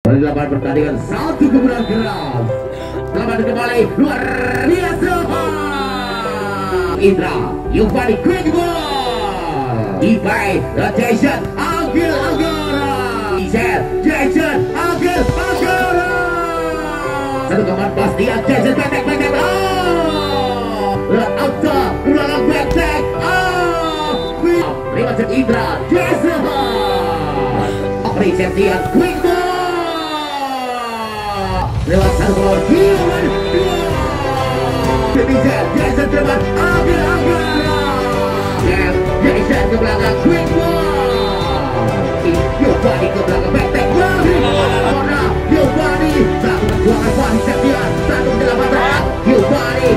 Baru 8 pertandingan, satu kemudian keras. Selamat kembali, luar biasa. Indra, Yuvani quick goal. Ibai, Jason, Agil Agara. Jason, Agil Agara. Satu kemana Bastian, Jason betek. Auto, ulang betek. Lewat Indra, Jason. Apresiasian quick goal. Lewat satu gol, Jason terbang, Agil Agara. Jason ke belakang, quick goal. Yovani ke belakang, betek. Yovani, satu perjuangan Fahri Septian, satu penyelamatan. Yovani,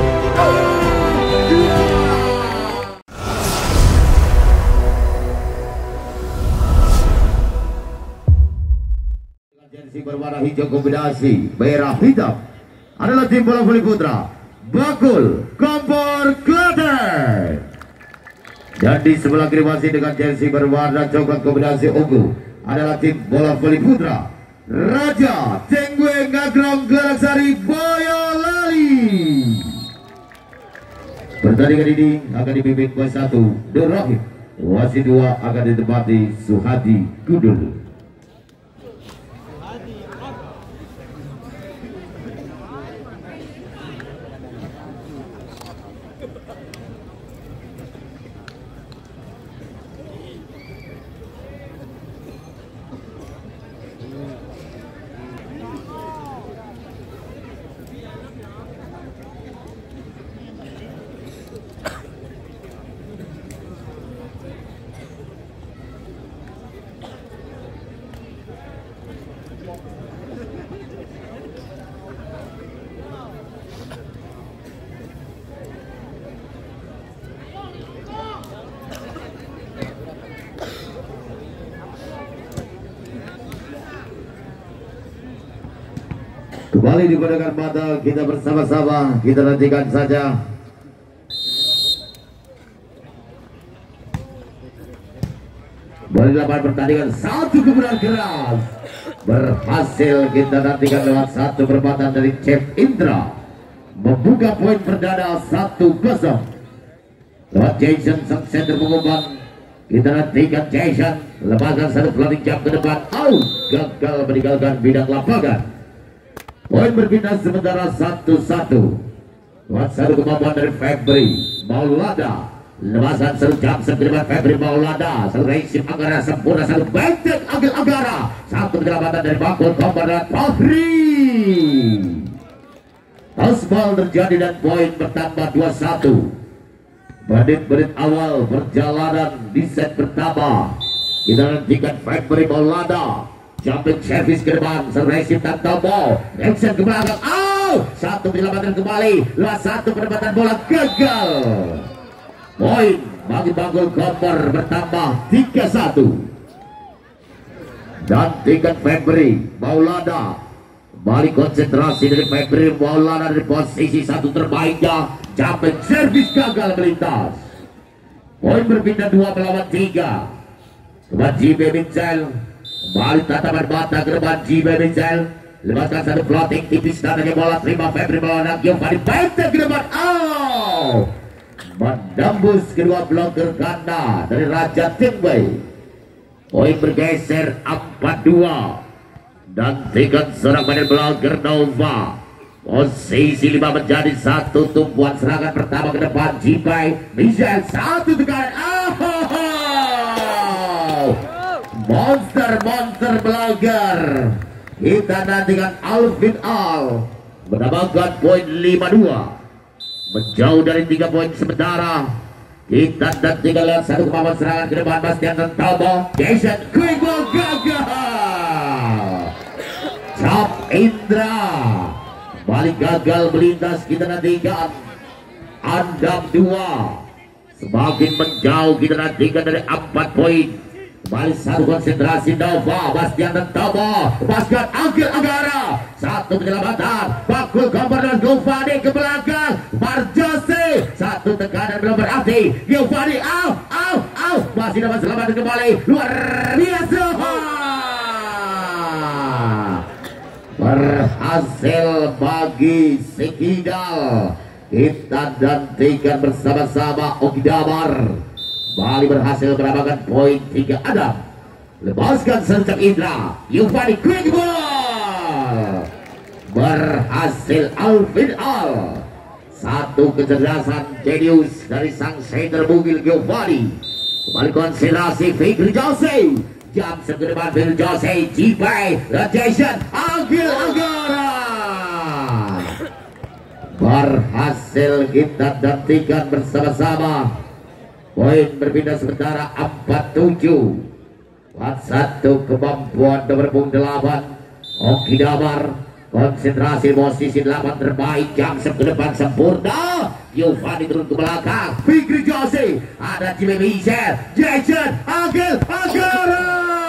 jersey berwarna hijau kombinasi merah hitam adalah tim bola voli putra Bakul Kompor Klaten. Dan di sebelah kiri masih dengan jersey berwarna coklat kombinasi ungu adalah tim bola voli putra Raja Tengwe Ngagrong Galaksari Boyolali. Pertandingan ini akan dipimpin wasit 1 Nur Rahim, wasit 2 akan ditempati Suhadi Gudul. Kembali digunakan mata kita bersama-sama, kita nantikan saja. Baru 8 pertandingan, satu kemudian keras berhasil kita nantikan lewat satu perempatan dari Chef Indra, membuka poin perdana 1-0 lewat Jason sang center pengumpan. Kita nantikan Jason lepaskan satu floating jump ke depan, out, gagal meninggalkan bidang lapangan. Poin berpindah sementara 1-1. Lewat satu kemampuan dari Febri Maulada, lepasan satu jam ke depan Febri Maulada, satu racing Agara sempurna, satu betek Agil Agara, satu penyelamatan dari Bakul Kompor dan Fahri. Tossball terjadi dan poin bertambah 21. Menit-menit awal perjalanan di set pertama, kita nantikan Febri Maulada, jumping service ke depan, servis tanpa ball, action ke belakang, satu penyelamatan kembali, lewat satu penempatan bola gagal. Poin bagi Bakul Kompor bertambah 3-1. Dan tingkat Febri Maulada, balik konsentrasi dari Febri Maulada dari posisi satu terbaiknya, jumping service gagal melintas. Poin berpindah 2 melawan 3. Kemudian JB Michel, balik tatapan mata ke depan JB Michel, lepaskan satu floating tipis datangnya bola, terima Febri Maulada, Giovanni betek ke depan, menembus kedua bloker ganda dari Raja Tengwe. Poin bergeser 4-2 dan tingkat seorang pemain bloker Nova. Posisi 5 menjadi 1, tumpuan serangan pertama ke depan JB Michel, satu tekanan, monster blocker. Kita nantikan Alvin Al menambahkan poin 5-2, menjauh dari 3 poin sementara. Kita nantikan lihat satu kemampuan serangan ke depan Bastian Tomo, Jason quick ball gagal. Chef Indra balik gagal melintas. Kita nantikan Andam 2 semakin menjauh. Kita nantikan dari 4 poin. Kembali satu konsentrasi Nova, Bastian Tomo, lepaskan Agil Agara, satu penyelamatan Bakul Kompor dan Giovanni ke belakang Marjose, satu tekanan belum berarti Giovanni, masih dapat selamatkan kembali, luar biasa. berhasil bagi Sekidal. Kita nantikan bersama-sama Ogi Damar. Bali berhasil menambahkan poin 3. Adam lepaskan Sencak Indra. Yufani quick ball. Berhasil Alvin Al. Satu kecerdasan jenius dari sang center bugil Giovanni. Kembali konsentrasi Fikri Jose. Jam sekedepan Fikri Jose. Jipai rotation Agil Anggara. Berhasil kita nantikan bersama-sama. Poin berpindah sementara 47. 41 kemampuan nomor 8 Ogi Damar. Konsentrasi posisi 8 terbaik. Jam ke depan sempurna. Giovanni turun ke belakang. Fikri Jose. Ada Jimmy Michel. Jason Agil Anggara.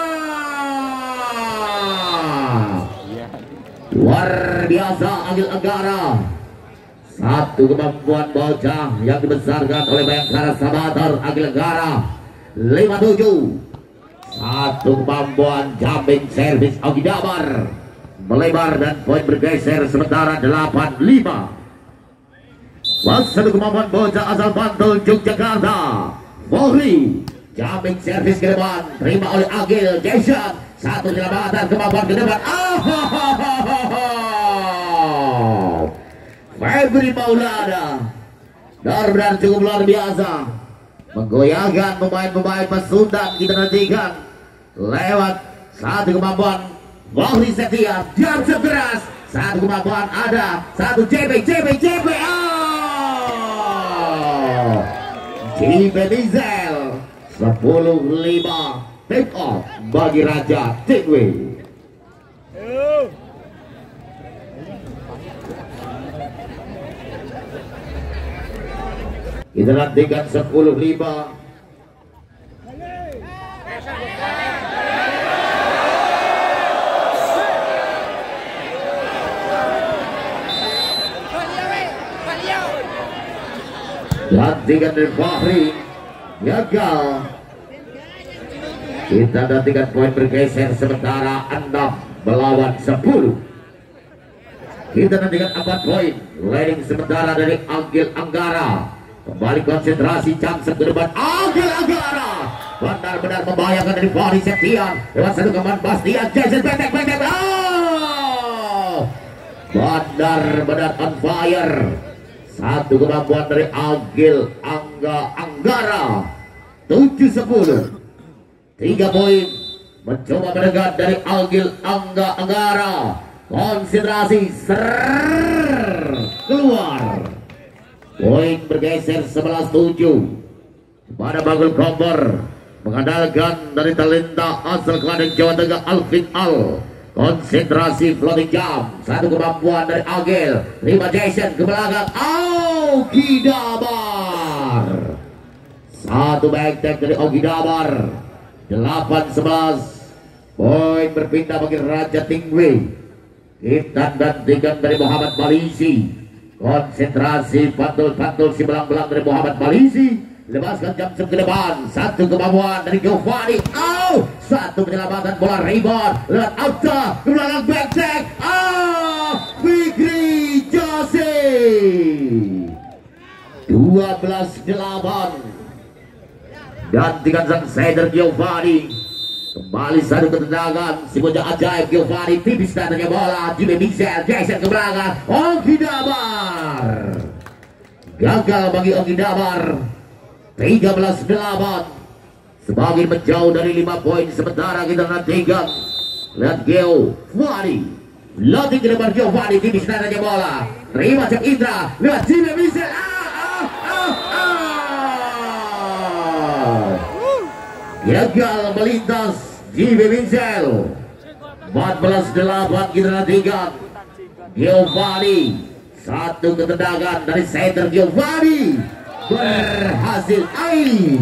Luar biasa Agil Anggara. Satu kemampuan bocah yang dibesarkan oleh Bayangkara Sabater. Agil Anggara 57. Satu kemampuan jumping service Ogi Damar melebar dan poin bergeser sementara 85. Satu kemampuan bocah asal Bantul Yogyakarta. Mohri jumping service ke depan terima oleh Agil Jason. Satu penyelamatan kemampuan ke depan. Febri Maulana benar-benar cukup luar biasa menggoyahkan pemain-pemain Pasundan. Kita nantikan lewat satu kemampuan Wahri Setia. Jam sekeras satu kemampuan ada. Satu JB JB Diesel 10-5 take off bagi Raja Tigwe. Kita nantikan 10-5. Nantikan dari Fahri gagal. Kita nantikan poin bergeser sementara 6 melawan 10. Kita nantikan 4 poin. Leading sementara dari Agil Anggara. Kembali konsentrasi jam ke depan Agil Anggara. Benar-benar membahayakan dari Fahri Septian. Lewat satu kemampuan Bastian Jason Betek. Benar-benar on fire. Satu kemampuan dari Agil Anggara 7-10. 3 poin mencoba mendekat dari Agil Anggara. Konsentrasi keluar. Poin bergeser 11-7 pada Bagul Kompor mengandalkan dari talenta asal Klaten Jawa Tengah Alvin Al. Konsentrasi floating jam. Satu kemampuan dari Agil. Terima Jason ke belakang. Ogi Damar. Satu back tag dari Ogi Damar. 8-11. Poin berpindah bagi Raja Tingwe. Kita nantikan dari Muhammad Malisi. Konsentrasi pantul si belang-belang dari Muhammad Malisi. Lepaskan jam ke depan. Satu kemampuan dari Giovanni. Satu penyelamatan bola rebound. Lewat Auta. Ke belakang back tag. Fikri Jose. 12-8. Gantikan sang center Giovanni. Kembali satu ketendangan. Si bocah ajaib Giovanni. Tipis datangnya bola. Jimmy Michel. Jason ke belakang. Ogi Damar. Gagal bagi Ogi Damar. 13-8. Semakin menjauh dari 5 poin. Sementara kita nantikan. Lihat Giovanni. Loading ke depan Giovanni. Tipis datangnya bola. Terima Cak Indra. Lihat Jimmy Michel. Gagal melintas Jimmy Michel. 14-8 kita nantikan. Giovanni. Satu ketendangan dari center Giovanni. Berhasil air.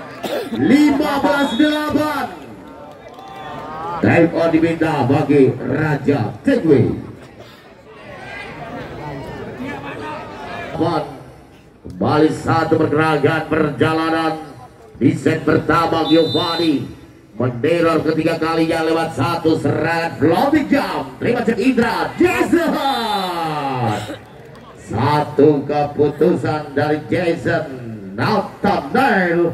15-8. Time on diminta bagi Raja Tigwe. Kembali satu pergerakan perjalanan di set pertama Giovanni meneror ketiga kalinya lewat satu serangan floating jump. Terima cek Indra Jason. Satu keputusan dari Jason Nathanael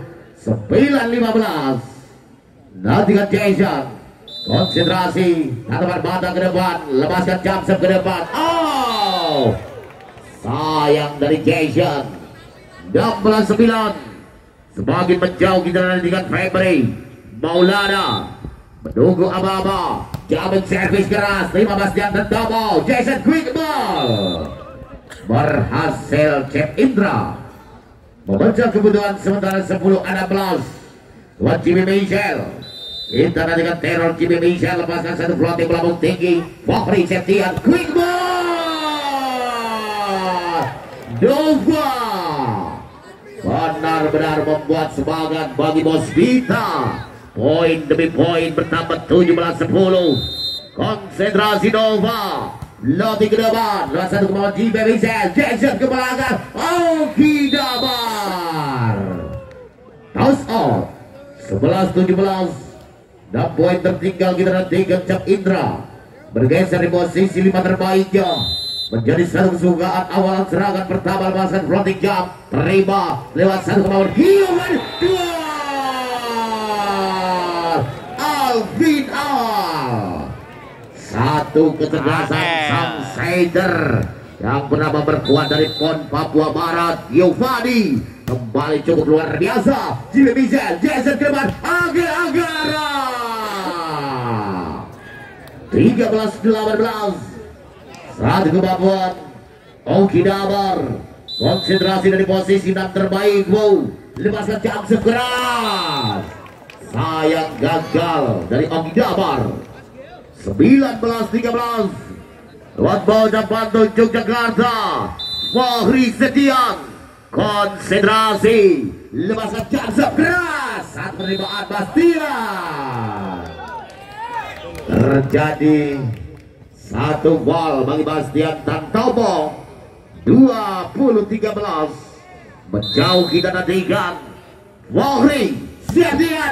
9-15. Nantikan Jason, konsentrasi, tatapan mata ke depan, lepaskan jump shot ke depan. Oh, sayang dari Jason. 16-9. Semakin menjauh kita nantikan Febri Maulana menunggu aba-aba. Jamin servis keras 15 yang tertobo. Jason quick ball berhasil Cep Indra memecah kebutuhan sementara 10-16. Buat Jimmy Michel, kita nantikan teror Jimmy Michel, lepaskan satu floating melambung tinggi. Fahri Septian quick ball Nova benar-benar membuat semangat bagi Bos Vita. Poin demi poin bertambah 17-10. Konsentrasi Nova. Loti ke depan. Satu kemauan Jimmy Michel. Jason ke belakang. Oki Dabar. Toss off. 11-17. Dan poin tertinggal kita nantikan Cep Indra bergeser di posisi 5 terbaiknya menjadi satu kesukaan awal serangan pertama. Lepaskan floating jump, terima lewat satu kemauan Gilman. Alvin Al. Satu kecerdasan Sam Seider yang pernah memperkuat dari PON Papua Barat. Giovanni kembali cukup luar biasa. Jimmy Michel, Jason ke depan, Agara 13-18. Satu kemampuan Oki Dabar, konsentrasi dari posisi 6 terbaik. Wow, lepaskan jam sekeras, sayang gagal dari Oki Dabar. 19-13. Lewat bawah depan tunjuk Jakarta. Fahri Setian, konsentrasi, lepaskan jam sekeras. Saat penerimaan Bastian terjadi satu gol bagi Bastian Tantomo. 20-13. Menjauh kita nantikan Fahri Setian.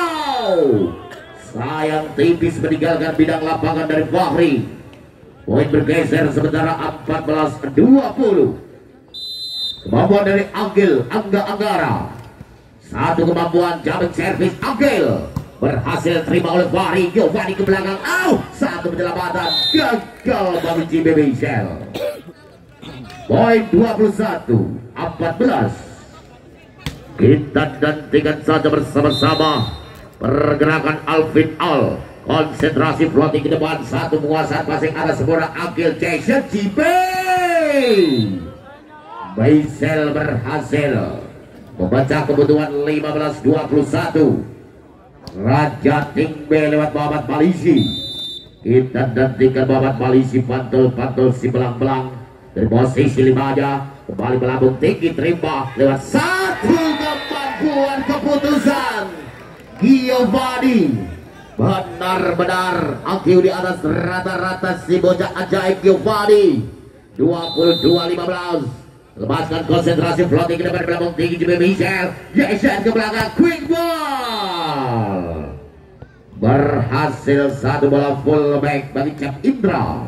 Sayang tipis meninggalkan bidang lapangan dari Fahri. Poin bergeser sementara 14-20. Kemampuan dari Anggil Angga Anggara. Satu kemampuan jamin servis Anggil berhasil terima oleh Fahri. Giovanni ke belakang. Satu penyelamatan gagal bagi Jimmy Michel. Poin 21-14. Kita nantikan saja bersama-sama pergerakan Alvin Al. Konsentrasi floating ke depan. Satu penguasaan passing atas sempurna Anggil Jason Jimmy Michel berhasil membaca kebutuhan 15-21. Raja Tingbe lewat Muhammad Malisi. Kita nantikan Muhammad Malisi pantul-pantul si belang-belang dari posisi 5 aja. Kembali melambung tinggi, terima lewat satu kemampuan keputusan Giovanni. Benar-benar IQ di atas rata-rata si bocah ajaib Giovanni. 22-15. Lepaskan konsentrasi floating ke depan melambung tinggi Jimmy Michel. Jason ke belakang quick ball. Berhasil satu bola full back bagi Cep Indra.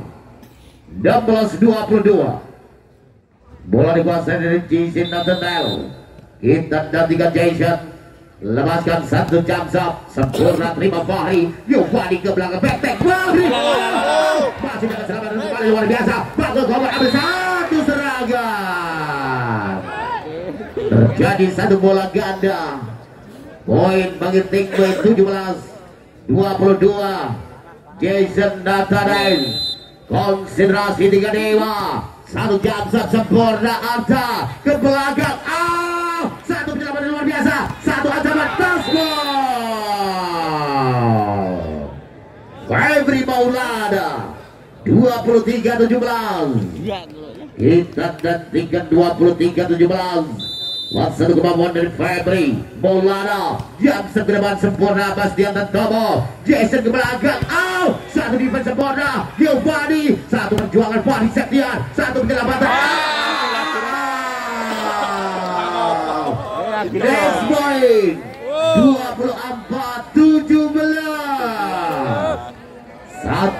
16-22. Bola dikuasai dari Jason Nathanael. Kita nantikan Jason. Lepaskan satu jump shot sempurna, terima Fahri. Giovanni ke belakang back Fahri. Masih dengan serangan kembali luar biasa. Bagus Komar ambil satu serangan. Terjadi satu bola ganda. Poin bagi Tingbe 17-22. Jason Nathanael. Konsentrasi tiga dewa. Satu jump shot sempurna, Arta ke belakang. Satu penyelamat luar biasa. Satu ancaman touchball. Febri Maulana 23-17. Kita nantikan 23-17. Satu kemampuan dari Febri Maulana. Jam segeraban sempurna Bastian Tantomo. Jason ke belakang. Satu defense sempurna Giovanni. Satu perjuangan Fahri Septian. Satu penyelamatan. Next point 24-17.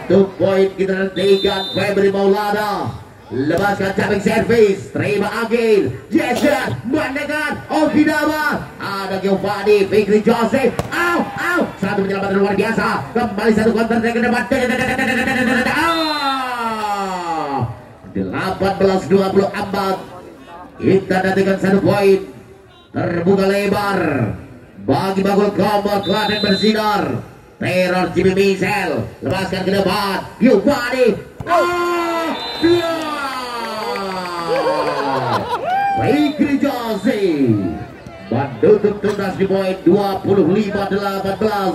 1 poin kita nantikan. Febri Maulana lepaskan jumping service, terima Agil, Jesse mendekat, Okinawa, ada Giovanni, Fikri Jose, satu penyelamatan luar biasa, kembali satu counter ke depan, 18-20 ambat, kita nantikan 1 poin, terbuka lebar, bagi Bagul Komor, Klaten bersinar, teror Jimmy Michel, lepaskan ke depan, Giovanni, Fikri Jose menutup tuntas di poin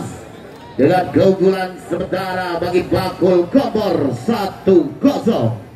25-18 dengan keunggulan sementara bagi Bagul Komor 1-0.